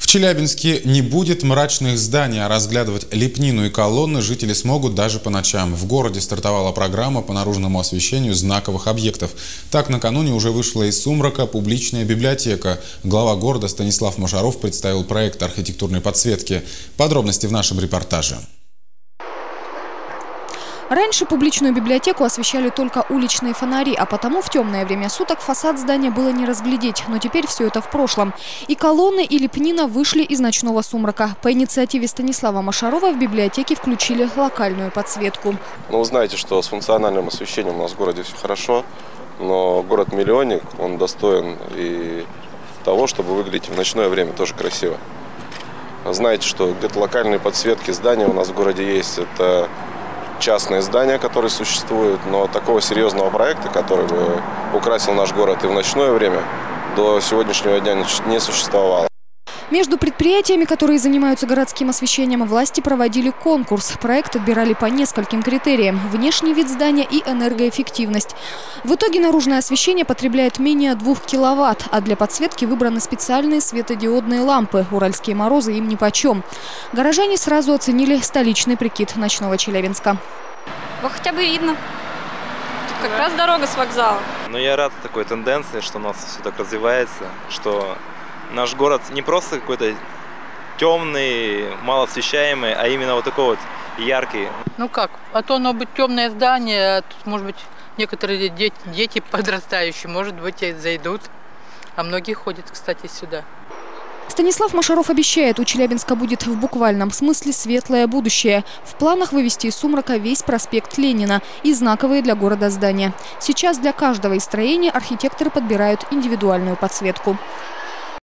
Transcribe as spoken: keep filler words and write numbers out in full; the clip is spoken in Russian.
Челябинске не будет мрачных зданий, а разглядывать лепнину и колонны жители смогут даже по ночам. В городе стартовала программа по наружному освещению знаковых объектов. Так, накануне уже вышла из сумрака публичная библиотека. Глава города Станислав Машаров представил проект архитектурной подсветки. Подробности в нашем репортаже. Раньше публичную библиотеку освещали только уличные фонари, а потому в темное время суток фасад здания было не разглядеть. Но теперь все это в прошлом. И колонны, и лепнина вышли из ночного сумрака. По инициативе Станислава Машарова в библиотеке включили локальную подсветку. Ну, вы знаете, что с функциональным освещением у нас в городе все хорошо, но город-миллионник, он достоин и того, чтобы выглядеть в ночное время тоже красиво. Знаете, что где-то локальные подсветки здания у нас в городе есть. Это частные здания, которые существуют, но такого серьезного проекта, который бы украсил наш город и в ночное время, до сегодняшнего дня не существовало. Между предприятиями, которые занимаются городским освещением, власти проводили конкурс. Проект отбирали по нескольким критериям – внешний вид здания и энергоэффективность. В итоге наружное освещение потребляет менее двух киловатт, а для подсветки выбраны специальные светодиодные лампы. Уральские морозы им нипочем. Горожане сразу оценили столичный прикид ночного Челябинска. Вот хотя бы видно. Тут как раз дорога с вокзала. Но я рад такой тенденции, что у нас все так развивается, что наш город не просто какой-то темный, малоосвещаемый, а именно вот такой вот яркий. Ну как, а то оно быть темное здание, а тут, может быть, некоторые дети, дети подрастающие, может быть, и зайдут. А многие ходят, кстати, сюда. Станислав Машаров обещает, у Челябинска будет в буквальном смысле светлое будущее. В планах вывести из сумрака весь проспект Ленина и знаковые для города здания. Сейчас для каждого из строений архитекторы подбирают индивидуальную подсветку.